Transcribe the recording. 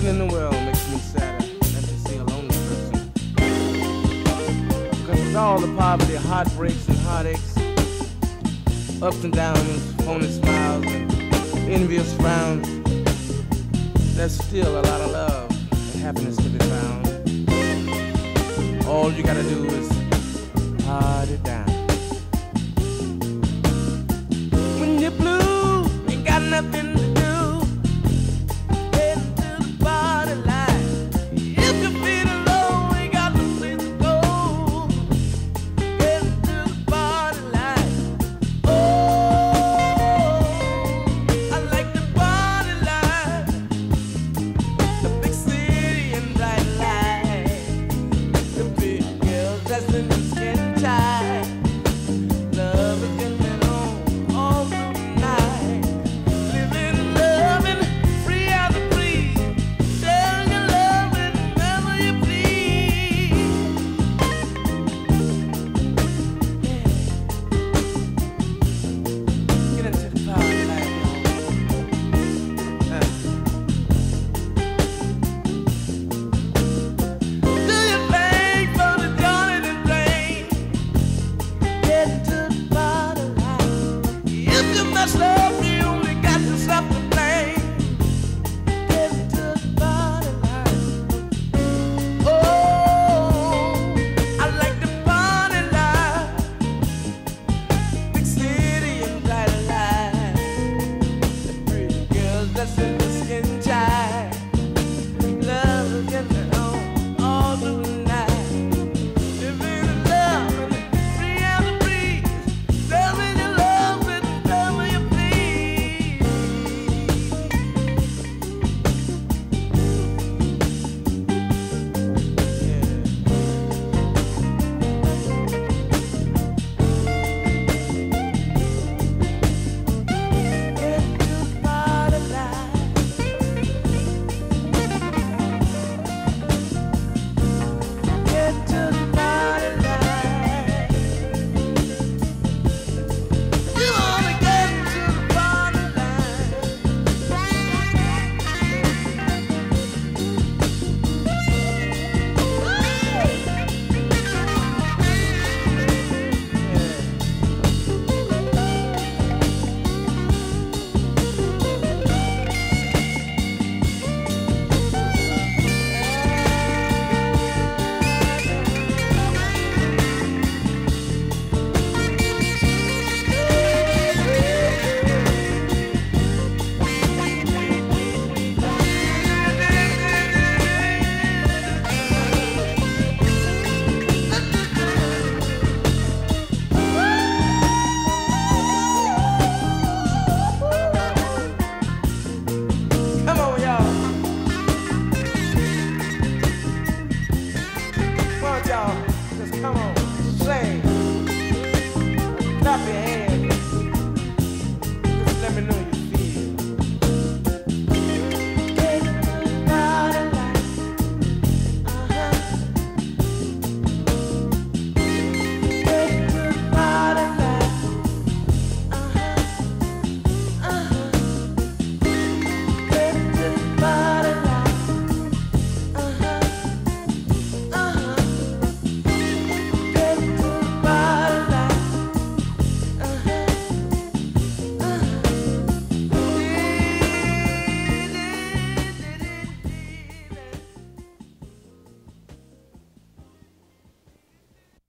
Nothing in the world makes me sadder than to see a lonely person. Because with all the poverty, heartbreaks and heartaches, ups and downs, phony smiles and envious frowns, there's still a lot of love and happiness to be found. All you gotta do is party down.